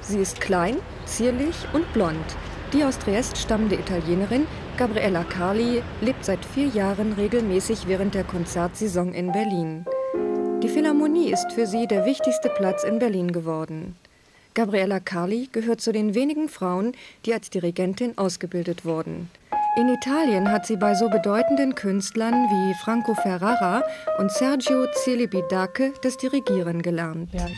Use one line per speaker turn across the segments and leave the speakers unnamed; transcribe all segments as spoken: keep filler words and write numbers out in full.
Sie ist klein, zierlich und blond. Die aus Triest stammende Italienerin Gabriella Carli lebt seit vier Jahren regelmäßig während der Konzertsaison in Berlin. Die Philharmonie ist für sie der wichtigste Platz in Berlin geworden. Gabriella Carli gehört zu den wenigen Frauen, die als Dirigentin ausgebildet wurden. In Italien hat sie bei so bedeutenden Künstlern wie Franco Ferrara und Sergio Celibidache das Dirigieren gelernt. Ja.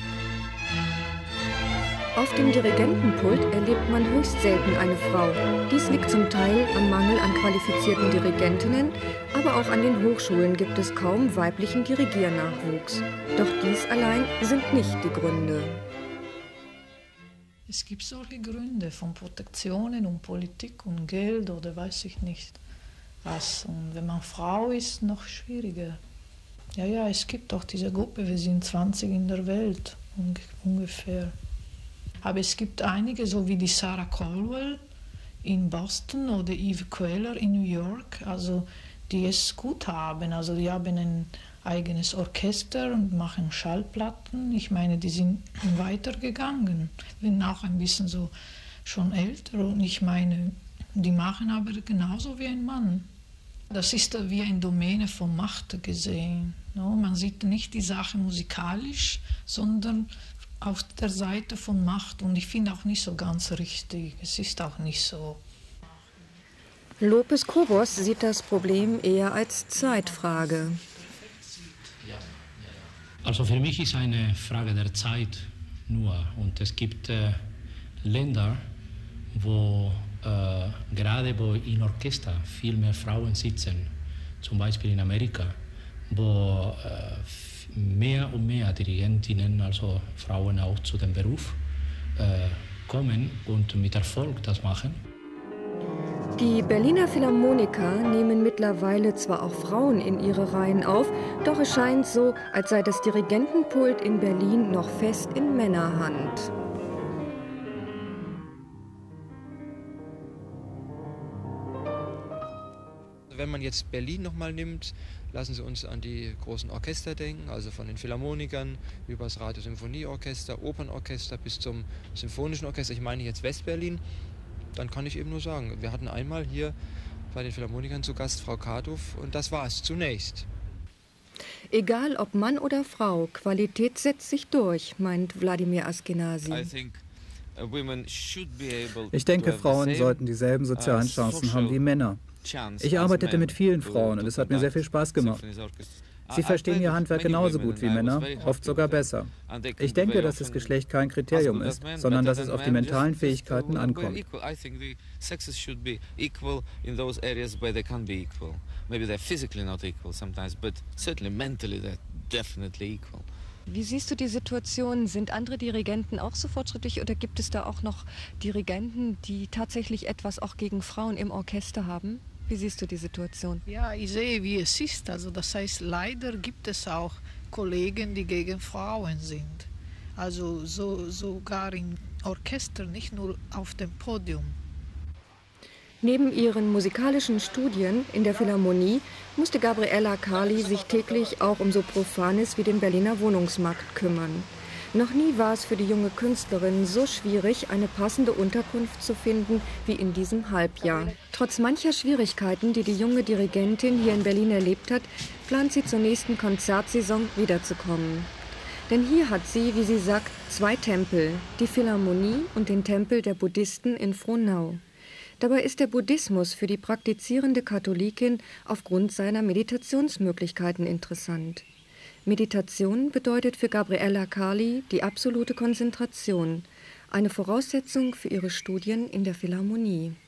Auf dem Dirigentenpult erlebt man höchst selten eine Frau. Dies liegt zum Teil am Mangel an qualifizierten Dirigentinnen, aber auch an den Hochschulen gibt es kaum weiblichen Dirigiernachwuchs. Doch dies allein sind nicht die Gründe.
Es gibt solche Gründe von Protektionen und Politik und Geld oder weiß ich nicht was. Und wenn man Frau ist, noch schwieriger. Ja, ja, es gibt auch diese Gruppe, wir sind zwanzig in der Welt ungefähr. Aber es gibt einige, so wie die Sarah Caldwell in Boston oder Eve Queller in New York, also die es gut haben. Also die haben ein eigenes Orchester und machen Schallplatten. Ich meine, die sind weitergegangen, sind auch ein bisschen so schon älter. Und ich meine, die machen aber genauso wie ein Mann. Das ist wie eine Domäne von Macht gesehen. No? Man sieht nicht die Sache musikalisch, sondern auf der Seite von Macht. Und ich finde auch nicht so ganz richtig. Es ist auch nicht so.
Lopez Cobos sieht das Problem eher als Zeitfrage.
Also für mich ist eine Frage der Zeit nur. Und es gibt äh, Länder, wo äh, gerade wo in Orchester viel mehr Frauen sitzen, zum Beispiel in Amerika, wo äh, mehr und mehr Dirigentinnen, also Frauen auch zu dem Beruf, äh, kommen und mit Erfolg das machen.
Die Berliner Philharmoniker nehmen mittlerweile zwar auch Frauen in ihre Reihen auf, doch es scheint so, als sei das Dirigentenpult in Berlin noch fest in Männerhand.
Wenn man jetzt Berlin nochmal nimmt, lassen Sie uns an die großen Orchester denken, also von den Philharmonikern über das Radio-Symphonieorchester, Opernorchester bis zum Symphonischen Orchester. Ich meine jetzt Westberlin. Dann kann ich eben nur sagen, wir hatten einmal hier bei den Philharmonikern zu Gast Frau Kaduff und das war es zunächst.
Egal ob Mann oder Frau, Qualität setzt sich durch, meint Wladimir Askenazy.
Ich denke, Frauen sollten dieselben sozialen Chancen haben wie Männer. Ich arbeitete mit vielen Frauen und es hat mir sehr viel Spaß gemacht. Sie verstehen ihr Handwerk genauso gut wie Männer, oft sogar besser. Ich denke, dass das Geschlecht kein Kriterium ist, sondern dass es auf die mentalen Fähigkeiten ankommt.
Wie siehst du die Situation? Sind andere Dirigenten auch so fortschrittlich oder gibt es da auch noch Dirigenten, die tatsächlich etwas auch gegen Frauen im Orchester haben? Wie siehst du die Situation?
Ja, ich sehe, wie es ist. Also das heißt, leider gibt es auch Kollegen, die gegen Frauen sind. Also so, sogar im Orchester, nicht nur auf dem Podium.
Neben ihren musikalischen Studien in der Philharmonie musste Gabriella Carli sich täglich auch um so Profanes wie den Berliner Wohnungsmarkt kümmern. Noch nie war es für die junge Künstlerin so schwierig, eine passende Unterkunft zu finden wie in diesem Halbjahr. Trotz mancher Schwierigkeiten, die die junge Dirigentin hier in Berlin erlebt hat, plant sie zur nächsten Konzertsaison wiederzukommen. Denn hier hat sie, wie sie sagt, zwei Tempel, die Philharmonie und den Tempel der Buddhisten in Frohnau. Dabei ist der Buddhismus für die praktizierende Katholikin aufgrund seiner Meditationsmöglichkeiten interessant. Meditation bedeutet für Gabriella Carli die absolute Konzentration, eine Voraussetzung für ihre Studien in der Philharmonie.